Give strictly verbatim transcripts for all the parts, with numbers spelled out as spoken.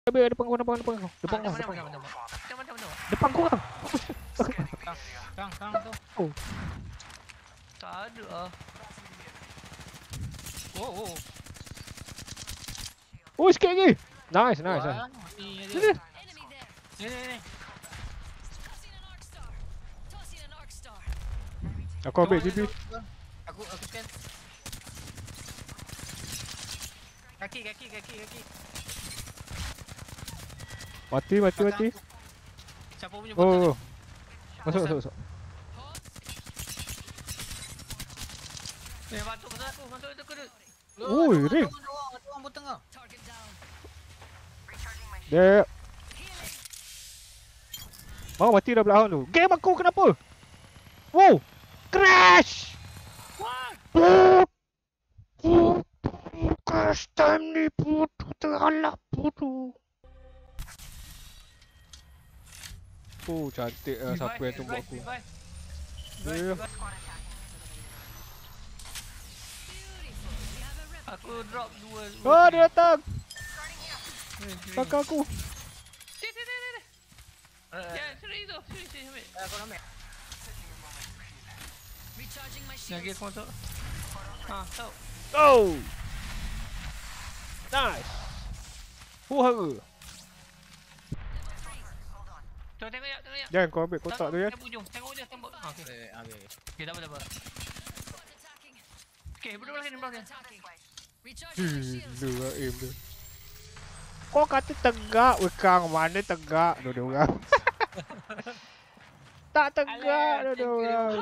Depan depan kau, depan depan kau. Depan kau. Mana mana mana. Mana mana mana. Depan kau kau. Kang, kang, kang tu. Oh. Tak ada ah. Oh, oh. Oh, sikit lagi. Nice, nice. Wah, nice. ni Ni, dia. ni. Ni ni ni. Aku ambil G P. Aku aku scan. Kaki kaki kaki kaki. Mati, mati, mati. Siapa punya Oh, botol? oh. Masuk, masuk, masuk. Eh, masuk masuk aku, masuk itu ke. Oi, Ring. Ada orang botol kau. Dia. Mau mati dah belakang tu. Game aku kenapa? Wow. Crash. Wah. Crash time ni putu terhalak putu. Oh, cantik lah siapa yang tumbuk aku. Ya. Aku drop dua. Oh, dia datang. Kakak aku. Dia dia dia dia. Ya, sini itu, sini sini ambil. Aku ambil. Lagi aku masuk. Ha, tahu. Oh. Nice. Fuhara. Tengok tengok ya, tengok ya. Jangan kau ambil kotak tu ya. Tengok ujung, tengok ujung, tembak. Okey. Eh, okey okey. Okey, dah apa dah apa. Okey, betul lagi betul lagi. Gila aim dia. Kau kata tegak wekang, mana tegak dua-dua orang. Tak tegak dua-dua orang.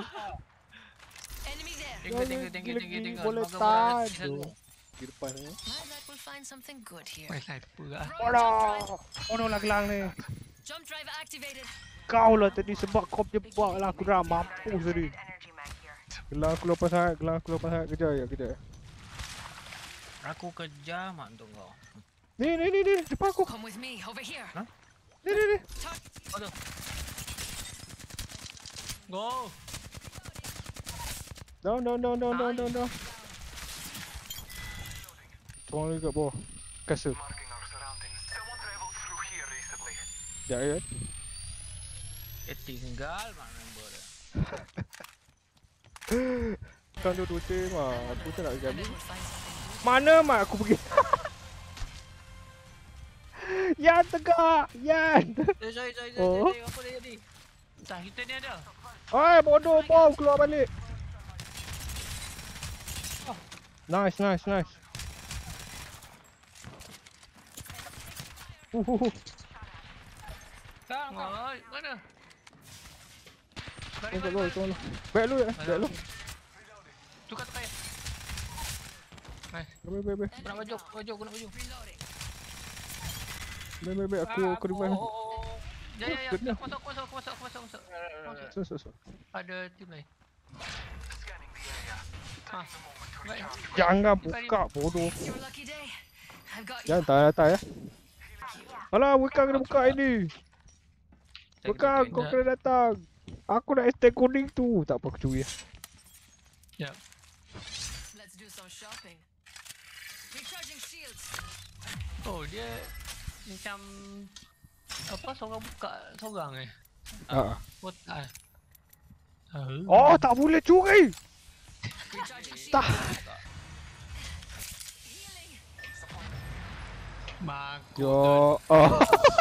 Tengok tengok tengok tengok tengok. Boleh Semoga tadu. berhasil. Di depan ni. Wait, sniper lah. Bodoh. Oh no lah gelang ni. Kau lah tadi sebab kau jebak lah aku dah mampus tadi. Gelang aku lepas sangat, gelang aku lepas sangat. Kejar ya, kejar. Aku kejar mak tu kau. Ni ni ni ni depan aku. Ha? Ni ni ni. Aduh. Go. Down down down down down down down. Tolong lagi kat bawah. Kasut. Sekejap ya. Eh tinggal mak member dia. Kan dua-dua tim lah. Aku tak nak jadi. Mana mak aku pergi? Yan tegak! Yan! Eh, sorry, sorry, Oh. sorry, apa dia jadi? Tak, kita ni ada. Oi, bodoh bom keluar balik. Nice, nice, nice. Uh, uh, uh. Kang, kang. Oi, mana? Balik, Tunggu balik, dulu, balik. tunggu. Back lu ya, back lu. Tukar tukar ya. Nice. Baik, baik, baik. Aku nak baju, baju, aku nak baju. Baik, baik, baik. Aku, aku revive. Oh, oh, oh. Ya, ya, ya. Betul. Aku masuk, aku masuk, aku masuk, aku masuk, aku masuk. Masuk. So, so, so. Ada tim lain. Ha. Baik. Jangan buka, bodoh. Jangan tak datang ya. Alah, bukan kena buka ini. Bukan, kau kena datang. Aku nak stay kuning tu. Tak apa, aku curi ya. Ya. Oh, dia macam apa seorang buka seorang eh. Ah. Kotak. Oh, tak boleh curi. Tak. Bagus. Yo. Oh.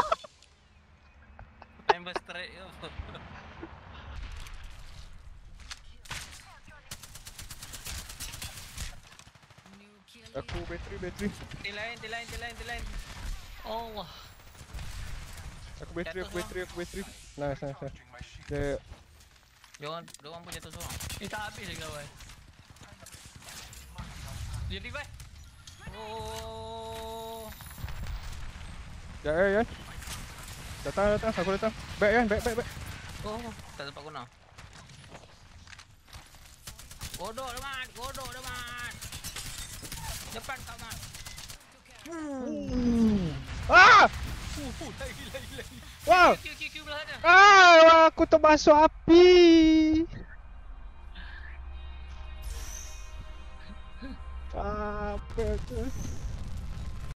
Member straight tu. Aku bateri, bateri. Di lain, di lain, di lain, di lain. Allah. Aku bateri, aku bateri, aku bateri. Nice, nice, nice. Dia Diorang, diorang pun jatuh seorang. Ni tak habis lagi kawan. Dia revive. Oh. Ya, ya, ya. Datang, datang, aku datang. Back kan, back, back, back. Oh, tak sempat guna. Godok dia, Mat. Godok dia, Mat. Depan kau, Mat. Ah! Uh, uh, lagi, lagi, lagi. Wow! Q, Q, Q belah sana. Ah, aku termasuk api. Apa tu?